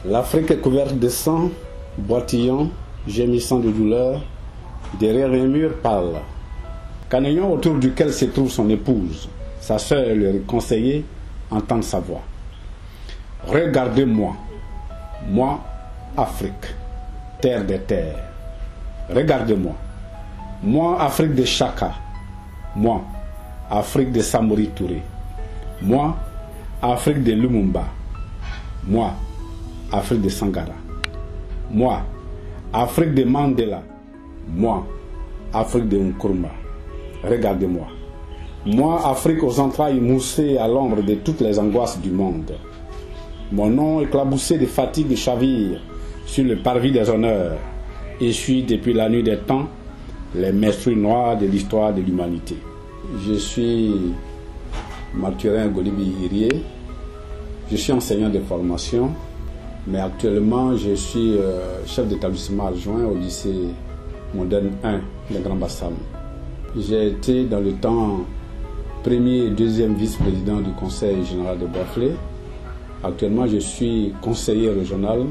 L'Afrique est couverte de sang, boitillant, gémissant de douleur. Derrière un mur parle. Canaillon autour duquel se trouve son épouse, sa sœur et le conseiller entendent sa voix. Regardez-moi, moi, Afrique, terre des terres. Regardez-moi, moi, Afrique de Chaka, moi, Afrique de Samori Touré, moi, Afrique de Lumumba, moi, Afrique de Sangara, moi, Afrique de Mandela, moi, Afrique de Nkrumah. Regardez-moi, moi, Afrique aux entrailles moussées à l'ombre de toutes les angoisses du monde. Mon nom éclaboussé de fatigue et chavire sur le parvis des honneurs, essuie depuis la nuit des temps les menstrues noires de l'histoire de l'humanité. Je suis Mathurin Golibi-Irié, je suis enseignant de formation, mais actuellement je suis chef d'établissement adjoint au lycée moderne 1 de Grand Bassam. J'ai été dans le temps premier et deuxième vice-président du conseil général de Bouaflé. Actuellement je suis conseiller régional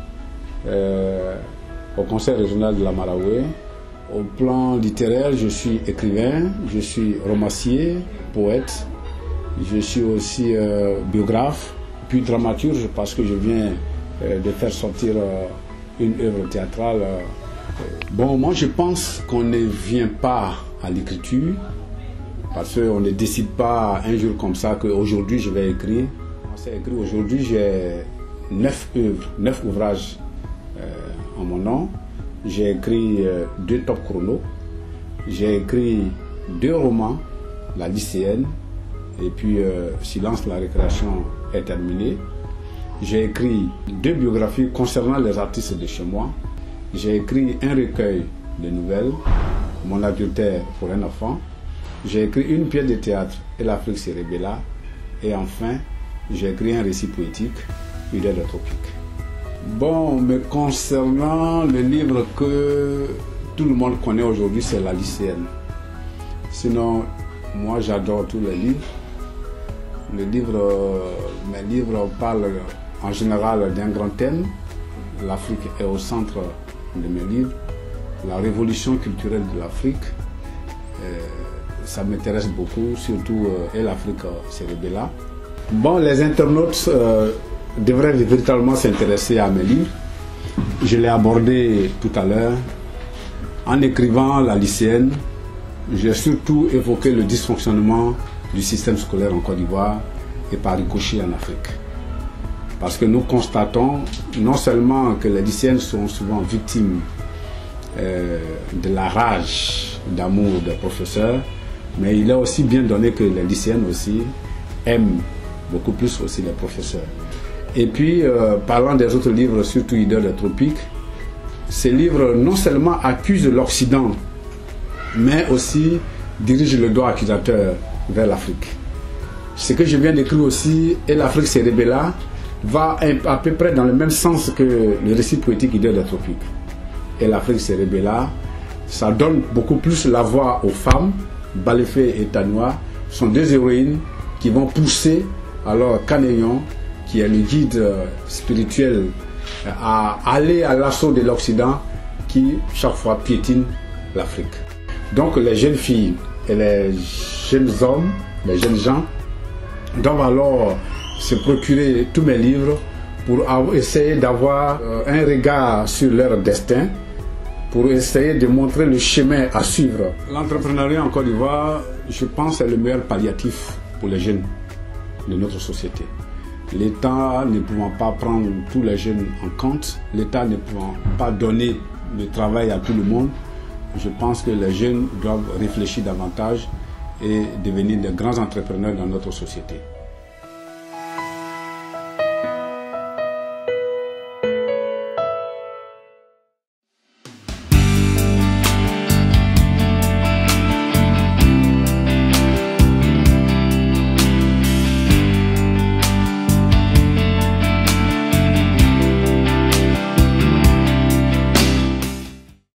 au conseil régional de la Maraoué. Au plan littéraire, je suis écrivain, je suis romancier, poète, je suis aussi biographe, puis dramaturge parce que je viens de faire sortir une œuvre théâtrale. Bon, moi je pense qu'on ne vient pas à l'écriture parce qu'on ne décide pas un jour comme ça qu'aujourd'hui je vais écrire. Aujourd'hui j'ai 9 œuvres, 9 ouvrages en mon nom. J'ai écrit 2 top chronos, j'ai écrit 2 romans, La lycéenne, et puis Silence, la récréation est terminée. J'ai écrit 2 biographies concernant les artistes de chez moi. J'ai écrit un recueil de nouvelles, Mon adultère pour un enfant. J'ai écrit une pièce de théâtre, Et l'Afrique se rébella. Et enfin, j'ai écrit un récit poétique, Idée de tropique. Bon, mais concernant le livre que tout le monde connaît aujourd'hui, c'est La lycéenne. Sinon, moi j'adore tous les livres. Mes livres parlent en général d'un grand thème. L'Afrique est au centre de mes livres. La révolution culturelle de l'Afrique, ça m'intéresse beaucoup, surtout Et l'Afrique se rébella. Bon, les internautes devraient véritablement s'intéresser à mes livres. Je l'ai abordé tout à l'heure. En écrivant La lycéenne, j'ai surtout évoqué le dysfonctionnement du système scolaire en Côte d'Ivoire et par ricochet en Afrique. Parce que nous constatons non seulement que les lycéennes sont souvent victimes de la rage d'amour des professeurs, mais il est aussi bien donné que les lycéennes aussi aiment beaucoup plus aussi les professeurs. Et puis, parlant des autres livres, surtout Idée des tropiques, ces livres non seulement accusent l'Occident, mais aussi dirigent le doigt accusateur vers l'Afrique. Ce que je viens d'écrire aussi, Et l'Afrique se rébella, va à peu près dans le même sens que le récit poétique Idée des tropiques. Et l'Afrique se rébella, ça donne beaucoup plus la voix aux femmes. Balefé et Tanoua sont 2 héroïnes qui vont pousser alors Canaillon, qui est le guide spirituel, à aller à l'assaut de l'Occident qui chaque fois piétine l'Afrique. Donc les jeunes filles et les jeunes hommes, les jeunes gens doivent alors se procurer tous mes livres pour essayer d'avoir un regard sur leur destin, pour essayer de montrer le chemin à suivre. L'entrepreneuriat en Côte d'Ivoire, je pense, est le meilleur palliatif pour les jeunes de notre société. L'État ne pouvant pas prendre tous les jeunes en compte, l'État ne pouvant pas donner le travail à tout le monde, je pense que les jeunes doivent réfléchir davantage et devenir de grands entrepreneurs dans notre société.